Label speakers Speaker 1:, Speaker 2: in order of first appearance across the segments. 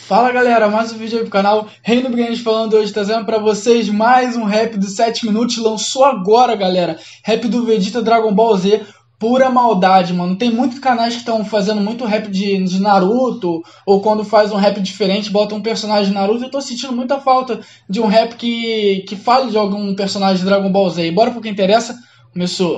Speaker 1: Fala galera, mais um vídeo aí pro canal Reino do Games falando hoje, trazendo pra vocês mais um rap de 7 minutos, lançou agora galera, rap do Vegeta Dragon Ball Z, pura maldade mano, tem muitos canais que estão fazendo muito rap de Naruto, ou quando faz um rap diferente, bota um personagem de Naruto, eu tô sentindo muita falta de um rap que fale de algum personagem de Dragon Ball Z, e bora pro que interessa, começou.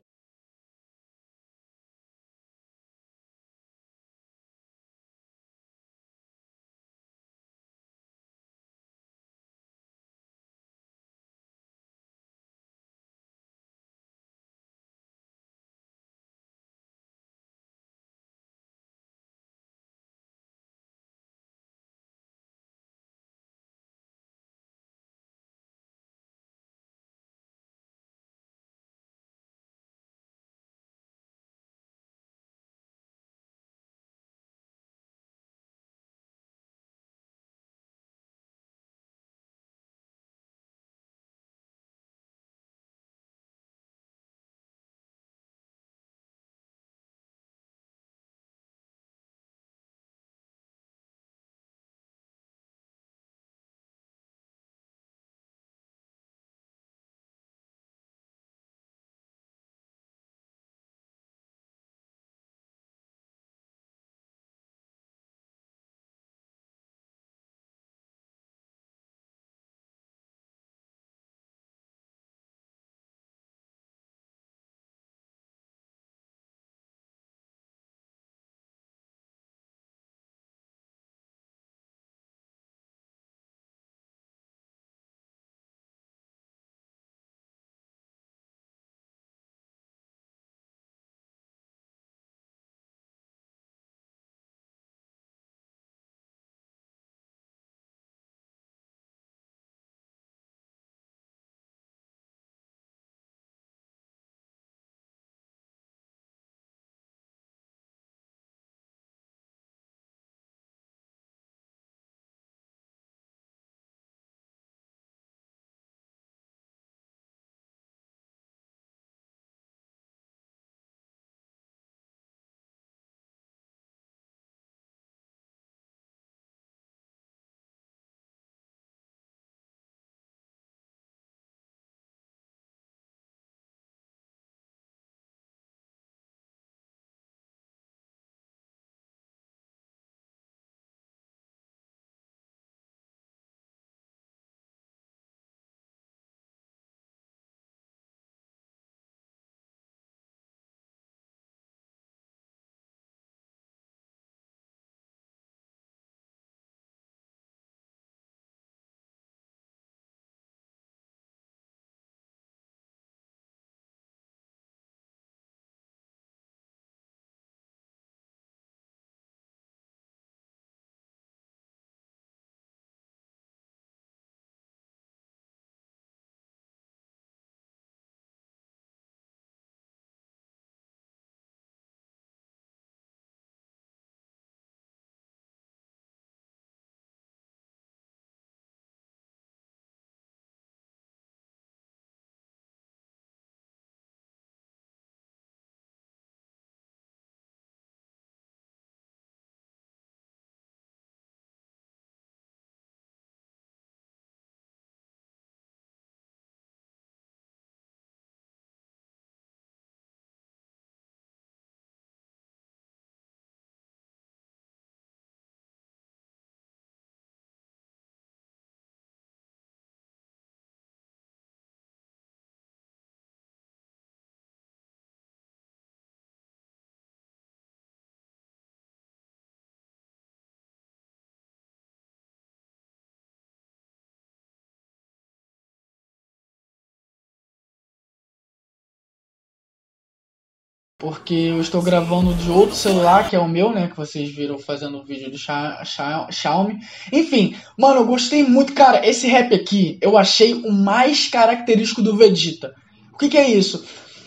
Speaker 1: Porque eu estou gravando de outro celular, que é o meu, né? Que vocês viram fazendo o vídeo do Xiaomi. Enfim, mano, eu gostei muito. Cara, esse rap aqui, eu achei o mais característico do Vegeta. O que é isso?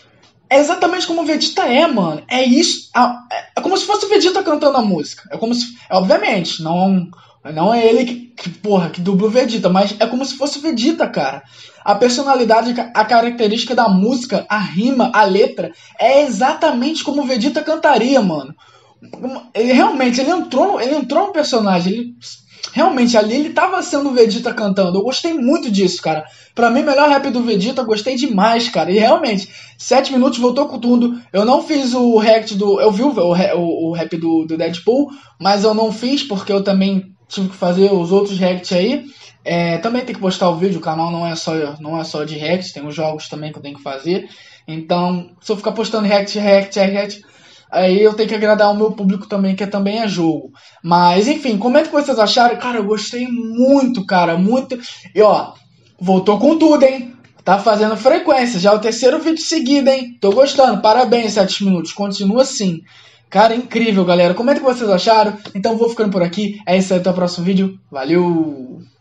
Speaker 1: É exatamente como o Vegeta é, mano. É isso. É como se fosse o Vegeta cantando a música. É como se. Obviamente, não é ele que dubla o Vegeta, mas é como se fosse o Vegeta, cara. A personalidade, a característica da música, a rima, a letra, é exatamente como o Vegeta cantaria, mano. Ele realmente, ele entrou no personagem. realmente ali ele tava sendo o Vegeta cantando. Eu gostei muito disso, cara. Pra mim, melhor rap do Vegeta, eu gostei demais, cara. E realmente, 7 minutos voltou com tudo. Eu não fiz o react do. Eu vi o rap do Deadpool, mas eu não fiz porque eu também tive que fazer os outros reacts aí. Também tem que postar o vídeo, o canal não é só de react, tem os jogos também que eu tenho que fazer. Então, se eu ficar postando react, aí eu tenho que agradar o meu público também, que também é jogo. Mas, enfim, comenta o que vocês acharam. Cara, eu gostei muito, cara, muito. E, ó, voltou com tudo, hein? Tá fazendo frequência, já é o terceiro vídeo seguido, hein? Tô gostando, parabéns, 7 minutos, continua assim. Cara, incrível, galera. Comenta o que vocês acharam. Então, vou ficando por aqui. É isso aí, até o próximo vídeo. Valeu!